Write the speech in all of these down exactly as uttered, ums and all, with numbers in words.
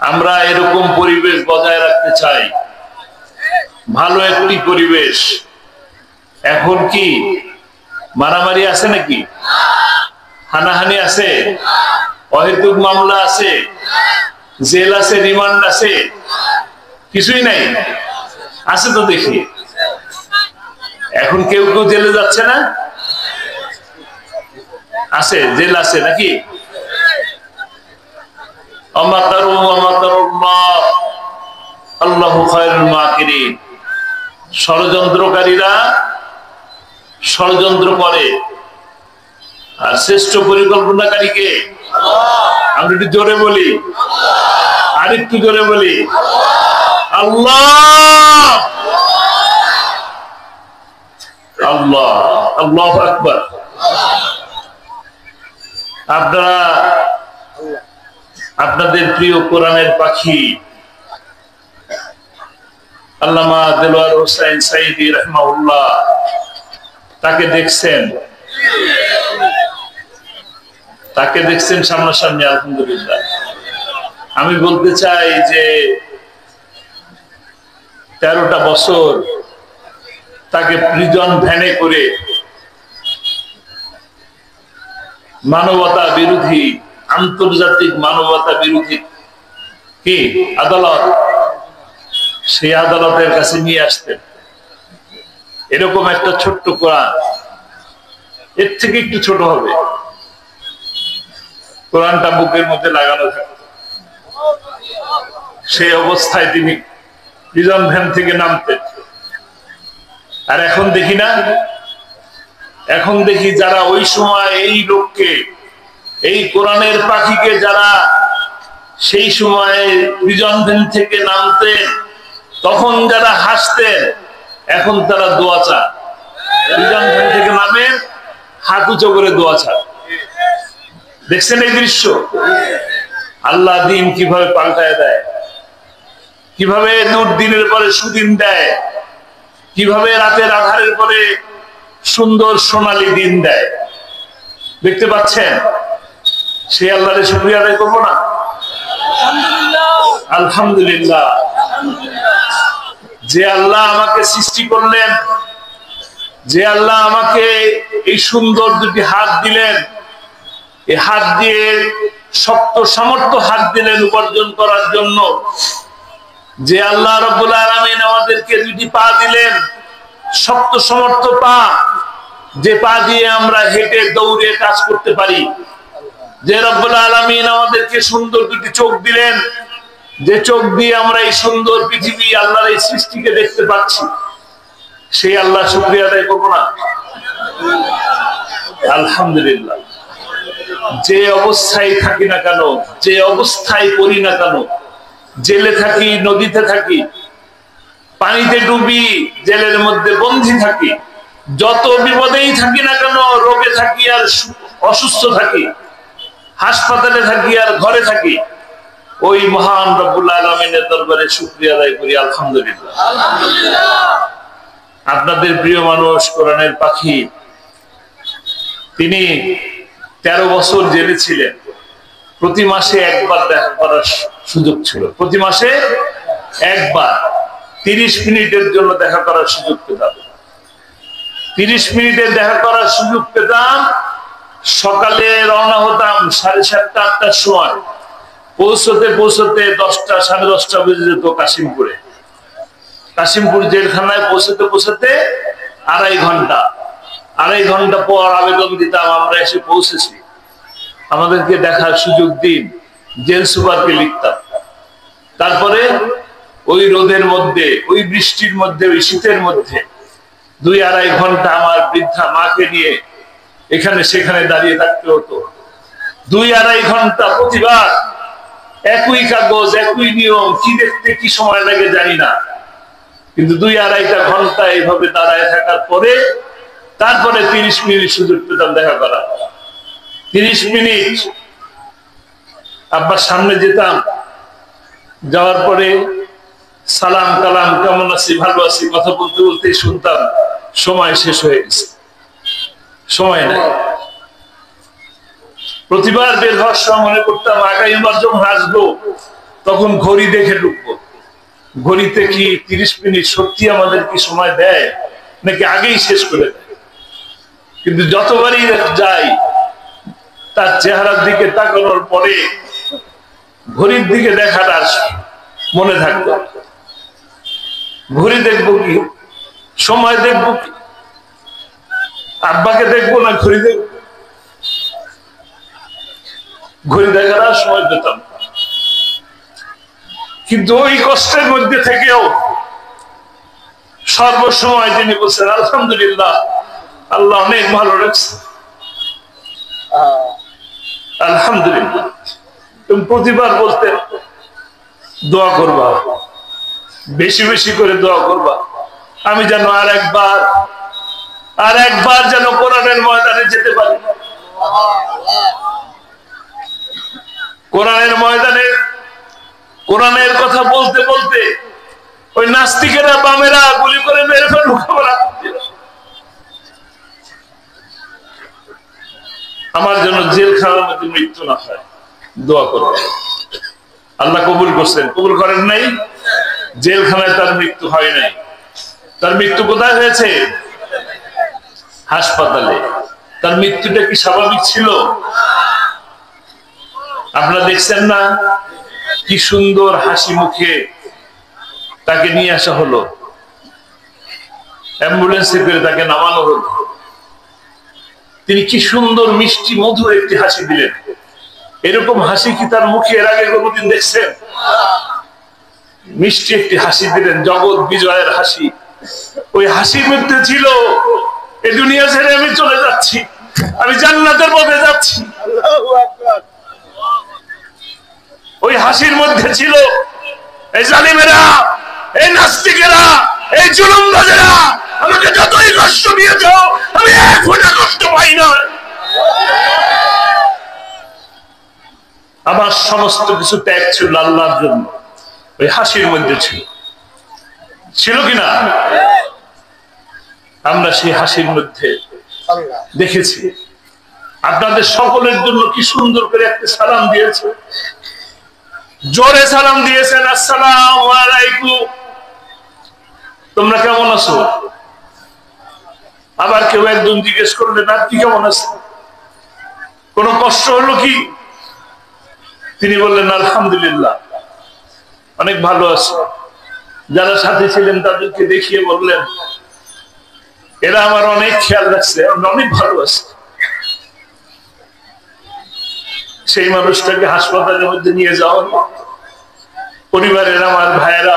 আমরা এরকম পরিবেশ বজায় রাখতে চাই, ভালো একটি পরিবেশ। এখন কি মারামারি আছে নাকি? হানাহানি আছে? অহেতুক মামলা আছে? জেল আছে, রিমান্ড আছে? কিছুই নাই? আছে তো দেখি। এখন কেউ কেউ জেলে যাচ্ছে না? আছে, জেল আছে নাকি? ষড়যন্ত্রকারীরা ষড়যন্ত্র করে, আর শ্রেষ্ঠ পরিকল্পনাকারীকে আমরা একটু জোরে বলি, আরেকটু জোরে বলি, আল্লাহ আল্লাহ আল্লাহু আকবার। আপনারা আপনাদের প্রিয় কোরআনের পাখি আল্লামা দেলোয়ার হোসেন সাঈদী রাহিমাহুল্লাহ তাকে দেখছেন, তাকে দেখছেন সামনাসামনি, আলহামদুলিল্লাহ। আমি বলতে চাই যে তেরোটা বছর তাকে প্রিজন ভ্যানে করে মানবতা বিরোধী, আন্তর্জাতিক মানবতা বিরোধী কি আদালত, সেই আদালতের কাছে নিয়ে আসতেন। এরকম একটা ছোট্ট কোরআন, এর থেকে একটু ছোট হবে, কোরআনটা বুকের মধ্যে লাগানো থাকে। সেই অবস্থায় তিনি প্রিজন ভ্যান থেকে নামতেন। আর এখন দেখি না, এখন দেখি যারা ওই সময় এই লোককে, এই কোরআনের পাখিকে যারা সেই সময় প্রিজন ভ্যান থেকে নামতেন, তখন যারা হাসতেন, এখন তারা দোয়া চান। প্রিজন ভ্যান থেকে নামে হাত উঁচু করে দোয়া চান। দেখছেন এই দৃশ্য? আল্লাহ দিন কিভাবে পাল্টায় দেয়, কিভাবে দুর্দিনের পরে সুদিন দেয়, কিভাবে রাতের আধারের পরে সুন্দর সোনালী দিন দেয়। দেখতে পাচ্ছেন? সেই আল্লাহর শুকরিয়া আদায় করবো না? আলহামদুলিল্লাহ। যে আল্লাহ আমাকে সৃষ্টি করলেন, যে আল্লাহ আমাকে এই সুন্দর দুটি হাত দিলেন, এই হাত দিয়ে শক্ত সামর্থ্য হাত দিলেন উপার্জন করার জন্য, যে আল্লাহ রাব্বুল আলামিন আমাদেরকে দুটি পা দিলেন, শক্ত সামর্থ্য পা, যে পা দিয়ে আমরা হেঁটে দৌড়ে কাজ করতে পারি, যে রাব্বুল আলামিন আমাদেরকে সুন্দর দুটি চোখ দিলেন, যে চোখ দিয়ে আমরা এই সুন্দর পৃথিবী, আল্লাহর এই সৃষ্টিকে দেখতে পাচ্ছি, সেই আল্লাহ শুকরিয়া আদায় করবো না? আলহামদুলিল্লাহ। যে অবস্থায় থাকি না কেন, যে অবস্থায় করি না কেন, জেলে থাকি, নদীতে থাকি, পানিতে ডুবি, জেলের মধ্যে বন্দী থাকি, যত বিপদেই থাকি না কেন, রোগে থাকি আর অসুস্থ থাকি, হাসপাতালে থাকি আর ঘরে থাকি, ওই মহান রব্বুল আলামিনের দরবারে শুকরিয়া আদায় করি, আলহামদুলিল্লাহ। আপনাদের প্রিয় মানুষ, কোরআনের পাখি, তিনি তেরো বছর জেলে ছিলেন। প্রতি মাসে একবার দেখা করার সুযোগ ছিল, প্রতি মাসে একবার তিরিশ মিনিটের জন্য দেখা করার সুযোগ পেতাম। তিরিশ মিনিটের দেখা করার সুযোগ পেতাম। সকালে রওনা হতাম সাড়ে সাতটা আটটার সময়, পৌঁছতে পৌঁছতে দশটা সাড়ে দশটা বেজে যেত কাশিমপুরে। কাশিমপুর জেলখানায় পৌঁছতে পৌঁছতে আড়াই ঘন্টা আড়াই ঘন্টা পর আবেদন দিতাম, আমরা এসে পৌঁছেছি, আমাদেরকে দেখার সুযোগ দিন। জেল সুপারকে লিখতাম। তারপরে ওই রোদের মধ্যে, ওই বৃষ্টির মধ্যে, ওই শীতের মধ্যে দুই আড়াই ঘন্টা আমার বৃদ্ধা মাকে নিয়ে এখানে সেখানে দাঁড়িয়ে থাকতে হতো। দুই আড়াই ঘন্টা প্রতিবার, একই কাগজ, একই নিয়ম, কি দেখতে কি সময় লাগে জানি না, কিন্তু দুই আড়াইটা ঘন্টা এইভাবে দাঁড়ায় থাকার পরে তারপরে তিরিশ মিনিট সুযোগ পেতাম দেখা করা। তিরিশ মিনিট আব্বার সামনে যেতাম, যাওয়ার পরে সালাম কালাম, কেমন আছি, ভালো আছি, কথা বলতে বলতে শুনতাম সময় শেষ হয়ে গেছে, সময় নাই। প্রতিবার বের হওয়ার সময় মনে করতাম আগামীবার যখন আসবো তখন ঘড়ি দেখে ঢুকবো, ঘড়িতে কি তিরিশ মিনিট সত্যি আমাদের কি সময় দেয় নাকি আগেই শেষ করে দেয়। কিন্তু যতবারই যাই তার চেহারার দিকে তাকানোর পরে ঘড়ির দিকে দেখাটা মনে থাকবে। ঘড়ি দেখবো কি, সময় দেখবো কি, আব্বাকে দেখবো না ঘড়ি দেখবো? ঘড়ি দেখার আর সময় পেতাম। কিন্তু ওই কষ্টের মধ্যে থেকেও সর্বসময় তিনি বলছেন আলহামদুলিল্লাহ, আল্লাহ অনেক ভালো রাখছে, আলহামদুলিল্লাহ। তুমি প্রতিবার বলতেন দোয়া করবা, বেশি বেশি করে দোয়া করবা, আমি যেন আর একবার আর একবার যেন কোরআনের ময়দানে যেতে পারি। কোরআনের ময়দানে কোরআনের কথা বলতে বলতে ওই নাস্তিকেরা বামেরা গুলি করে মেরে ফেলুক, আমার জন্য জেলখানার মধ্যে মৃত্যু না হয়, দোয়া করবে। আল্লাহ কবুল করছেন, কবুল করেন নাই? জেলখানায় তার মৃত্যু হয় নাই। তার মৃত্যু কোথায় হয়েছে? হাসপাতালে। তার মৃত্যুটা কি স্বাভাবিক ছিল? আপনারা দেখছেন না কি সুন্দর হাসি মুখে তাকে নিয়ে আসা হলো, অ্যাম্বুলেন্সে করে তাকে নামানো হলো। তিনি কি সুন্দর মিষ্টি মধুর একটি হাসি দিলেন। এরকম হাসি কি তার মুখে এর আগে কোনদিন দেখছেন? মিষ্টি একটি হাসি দিলেন, জগৎ বিজয়ের হাসি। ওই হাসির মধ্যে ছিল এই দুনিয়া ছেড়ে আমি চলে যাচ্ছি, আমি জান্নাতের পথে যাচ্ছি। ওই হাসির মধ্যে ছিল এই জালিমেরা, এই নাস্তিকেরা, এই জুলুমবাজেরা আমাকে যতই কষ্ট দিয়েছ আমি এক ফোঁটা কষ্ট পাই না। আমার সমস্ত কিছু ত্যাগ ছিল আল্লাহর জন্য, ওই হাসির মধ্যে ছিল। ছিল কিনা? আমরা সেই হাসির মধ্যে দেখেছি আপনাদের সকলের জন্য কি সুন্দর করে একটা সালাম দিয়েছে, জোরে সালাম দিয়েছেন, আসসালামু আলাইকুম, তোমরা কেমন আছো? আবার কেউ একজন জিজ্ঞেস করলেন আপনি কেমন আছেন, কোন কষ্ট হলো কি? তিনি বললেন আলহামদুলিল্লাহ অনেক ভালো আছে। যারা সাথে ছিলেন তাদেরকে দেখিয়ে বললেন এরা আমার অনেক খেয়াল রাখছে, অনেক ভালো আছে। সেই মানুষটাকে হাসপাতালের মধ্যে নিয়ে যাওয়া, পরিবারের আমার ভাইয়েরা,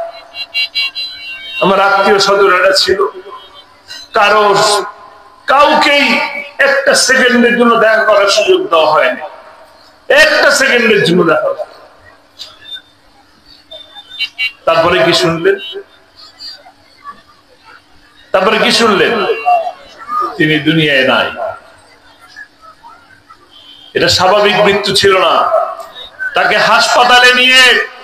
আমার আত্মীয় স্বজনেরা ছিল, কারো কাউকেই একটা সেকেন্ডের জন্য দেখা করার সুযোগ দেওয়া হয়নি, একটা সেকেন্ডের জন্য দেখা। তারপরে কি শুনলেন? তারপরে কি শুনলেন? তিনি দুনিয়ায় নাই। এটা স্বাভাবিক মৃত্যু ছিল না। তাকে হাসপাতালে নিয়ে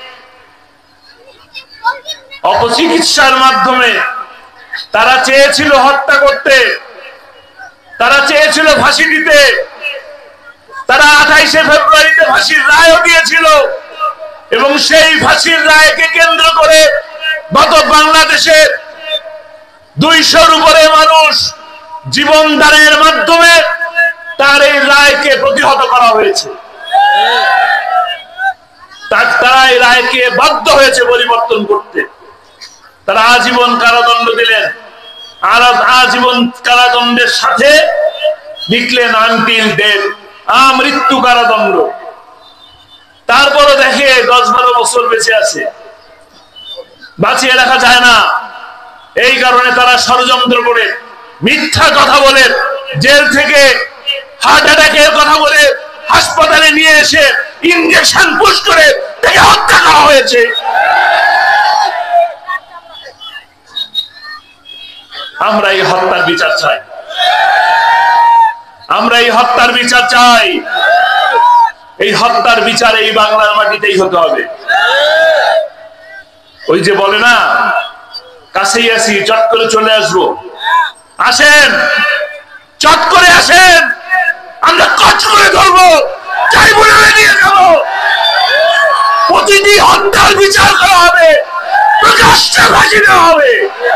অপচিকিৎসার মাধ্যমে তারা চেয়েছিল হত্যা করতে, তারা চেয়েছিল ফাঁসি দিতে, তারা আঠাইশে ফেব্রুয়ারিতে ফাঁসির রায়ও দিয়েছিল। এবং সেই ফাঁসির রায়কে কেন্দ্র করে গত বাংলাদেশে দুইশোর উপরে মানুষ জীবনদানের মাধ্যমে তার এই রায়কে প্রতিহত করা হয়েছে। তারা এই রায়কে বাধ্য হয়েছে পরিবর্তন করতে। তারা আজীবন কারাদণ্ড দিলেন, আর আজীবন কারাদণ্ডের সাথে লিখলেন আনটিল ডেথ, আমৃত্যু কারাদণ্ড। তারপরও দেখে দশ বারো বছর বেঁচে আছে, বাঁচিয়ে রাখা যায় না। এই কারণে তারা ষড়যন্ত্র করে মিথ্যা কথা বলে, জেল থেকে হার্ট অ্যাটাকের কথা বলে হাসপাতালে নিয়ে এসে ইনজেকশন পুশ করে তাকে হত্যা করা হয়েছে। আমরা এই হত্যার বিচার চাই, আমরা এই হত্যার বিচার চাই। এই হত্যার বিচার এই বাংলার মাটিতেই হতে হবে। ওই যে বলে না কাছেই আসি, চট করে চলে আসবো, আসেন, চট করে আসেন, আমরা কচ করে ধরবো, চাই বলে নিয়ে যাবো। প্রতিটি হত্যার বিচার করা হবে, প্রকাশ্যে ফাঁসি দেওয়া হবে।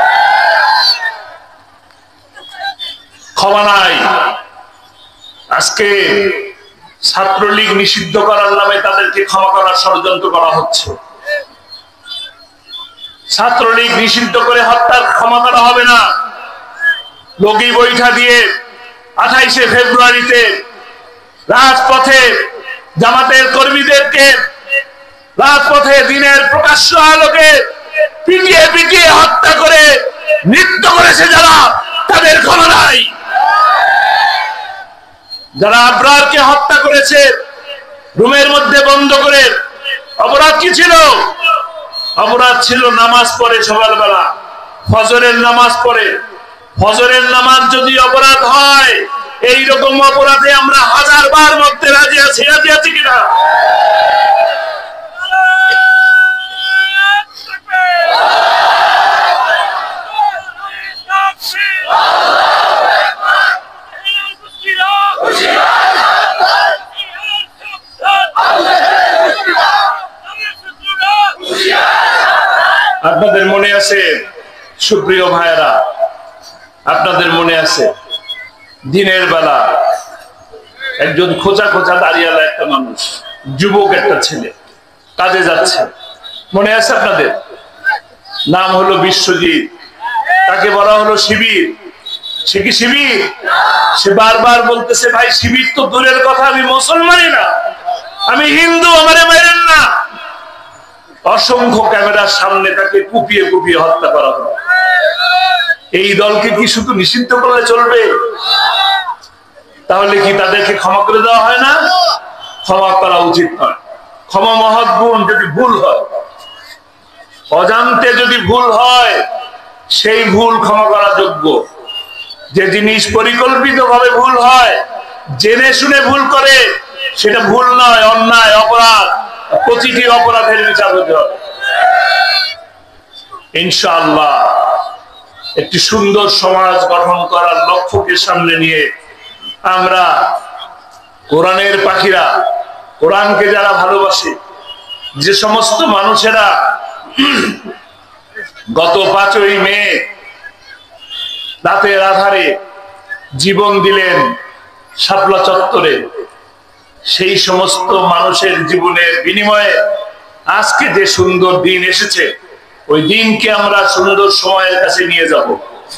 ক্ষমা নাই। আজকে ছাত্রলীগ নিষিদ্ধ করার নামে তাদেরকে ক্ষমা করার ষড়যন্ত্র করা হচ্ছে। ছাত্রলীগ নিষিদ্ধ করে হত্যার ক্ষমা করা হবে না। লগি বৈঠা দিয়ে আঠাইশে ফেব্রুয়ারিতে রাজপথে জামাতের কর্মীদেরকে রাজপথে দিনের প্রকাশ্য আলোকে পিটিয়ে পিটিয়ে হত্যা করে নৃত্য করেছে যারা, তাদের ক্ষমা নাই। যারা আবরারকে হত্যা করেছে রুমের মধ্যে বন্ধ করে, অপরাধ কি ছিল? অপরাধ ছিল নামাজ পড়ে সকালবেলা, ফজরের নামাজ পড়ে। ফজরের নামাজ যদি অপরাধ হয়, এইরকম অপরাধে আমরা হাজার বার মধ্যে রাজি আছি। রাজি আছি কিনা? আপনাদের মনে আছে সুপ্রিয় ভাইয়েরা, আপনাদের মনে আছে দিনের বেলা একজন খোঁচা খোঁচা দাঁড়িয়ালা একটা মানুষ, যুবক একটা ছেলে কাজে যাচ্ছে, মনে আছে আপনাদের? নাম হলো বিশ্বজিৎ। তাকে বলা হলো শিবির। সে কি শিবির? সে বারবার বলতেছে, ভাই শিবির তো দূরের কথা, আমি মুসলমানই না, আমি হিন্দু, আমারে মেরেন না। অসংখ্য ক্যামেরার সামনে তাকে কুপিয়ে কুপিয়ে হত্যা করা হলো। এই দলকে কি শুধু নিষিদ্ধ করলে চলবে? তাহলে কি তাদেরকে ক্ষমা করে দেওয়া হয় না? ক্ষমা করা উচিত নয়। ক্ষমা মহৎ গুণ। যদি ভুল হয়, অজান্তে যদি ভুল হয়, সেই ভুল ক্ষমা করা যোগ্য। যে জিনিস পরিকল্পিত ভাবে ভুল হয়, জেনে শুনে ভুল করে, সেটা ভুল নয়, অন্যায়, অপরাধ। প্রতিটি অপরাধের বিচার হতে হবে। ইনশাআল্লাহ একটি সুন্দর সমাজ গঠন করার লক্ষ্যকে সামনে নিয়ে আমরা কোরআনের পাখিরা, কোরআনকে যারা ভালোবাসে, যে সমস্ত মানুষেরা গত পাঁচই মে রাতের আধারে জীবন দিলেন শাপলা চত্বরে, সেই সমস্ত মানুষের জীবনের বিনিময়ে আজকে যে সুন্দর দিন এসেছে, ওই দিনকে আমরা সুন্দর সময়ের কাছে নিয়ে যাব।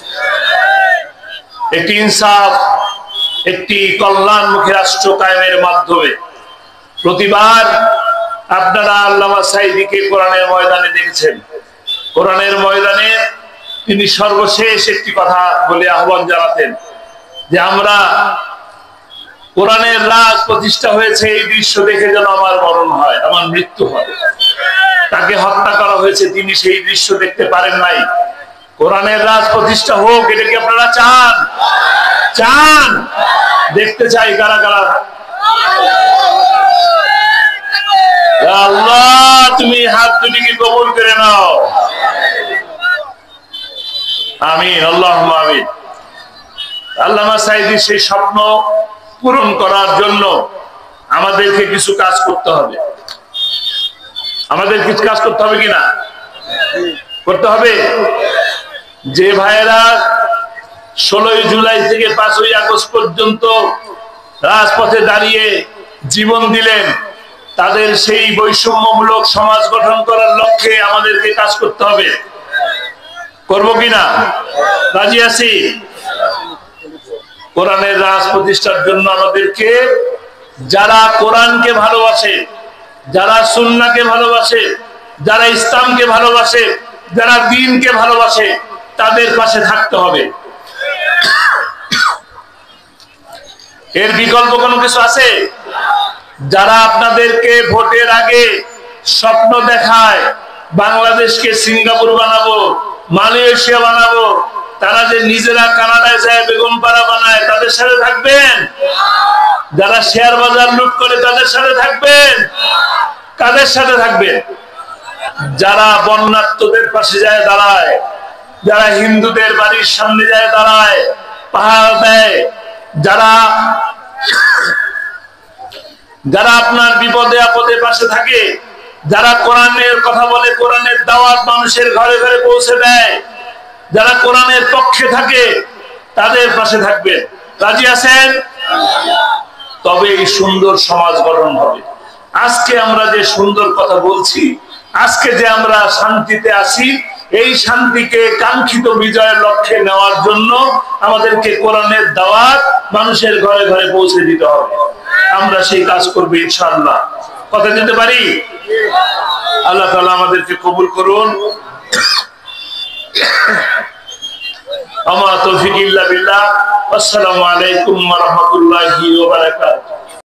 একটি ইনসাফ, একটি কল্যাণমুখী রাষ্ট্র কায়েমের মাধ্যমে। প্রতিবার আপনারা আল্লামা সাঈদীকে কোরআনের ময়দানে দেখেছেন। কোরআনের ময়দানে তিনি সর্বশেষ একটি কথা বলে আহ্বান জানাতেন যে আমরা কোরআনের রাজ প্রতিষ্ঠা হয়েছে, এই দৃশ্য দেখে যেন আমার মরণ হয়, আমার মৃত্যু হয়। তাকে হত্যা করা হয়েছে, তিনি সেই দৃশ্য দেখতে পারেন নাই। কোরআনের রাজ প্রতিষ্ঠা হোক, এটা কি আপনারা চান? চান? দেখতে চাই কারা কারা? আল্লাহ তুমি হাত দুটিকে কবুল করে নাও। আমিন, আল্লাহুম্মা আমিন। আল্লামা সাঈদীর সেই স্বপ্ন পূরণ করার জন্য আমাদেরকে কিছু কাজ করতে হবে। আমাদের কিছু কাজ করতে হবে কিনা? করতে হবে। যে ভাইয়েরা ষোলোই জুলাই থেকে পাঁচই আগস্ট পর্যন্ত রাজপথে দাঁড়িয়ে জীবন দিলেন, তাদের সেই বৈষম্যমূলক সমাজ গঠন করার লক্ষ্যে আমাদেরকে কাজ করতে হবে। করবো কিনা? রাজি আছি? কোরআনের রাজ প্রতিষ্ঠার জন্য আমাদেরকে, যারা কোরআনকে ভালোবাসে, যারা সুন্নাহকে ভালোবাসে, যারা ইসলামকে ভালোবাসে, যারা দ্বীনকে ভালোবাসে, তাদের পাশে থাকতে হবে। এর বিকল্প কোনো কিছু আছে? যারা আপনাদেরকে ভোটের আগে স্বপ্ন দেখায় বাংলাদেশকে সিঙ্গাপুর বানাবো, মালয়েশিয়া বানাবো, তারা যে নিজেরা কানাডায় যায় বেগম পাড়া বানায়, তাদের সাথে থাকবেন? যারা শেয়ার বাজার লুট করে, তাদের সাথে থাকবেন? কাদের সাথে থাকবেন? যারা বন্যার্তদের পাশে যায় দাঁড়ায়, যারা হিন্দুদের বাড়ির সামনে যায় দাঁড়ায়, পাহাড় দেয়, যারা যারা আপনার বিপদে আপদে পাশে থাকে, যারা কোরআনের কথা বলে, কোরআনের দাওয়াত মানুষের ঘরে ঘরে পৌঁছে দেয়, যারা কোরআনের পক্ষে থাকে তাদের পাশে থাকবেন। রাজি আছেন? তবে এই সুন্দর সমাজ গঠন হবে। আজকে আমরা যে সুন্দর কথা বলছি, আজকে যে আমরা শান্তিতে আছি, এই শান্তিকে কাঙ্ক্ষিত বিজয়ের লক্ষ্যে নেওয়ার জন্য আমাদেরকে কোরআনের দাওয়াত মানুষের ঘরে ঘরে পৌঁছে দিতে হবে। আমরা সেই কাজ করব ইনশাআল্লাহ। কথা দিতে পারি? আল্লাহ তাআলা আমাদেরকে কবুল করুন। আমা তৌফিক ইল্লা বিল্লাহ। আসসালামু আলাইকুম ওয়া রাহমাতুল্লাহি ওয়া বারাকাতুহু।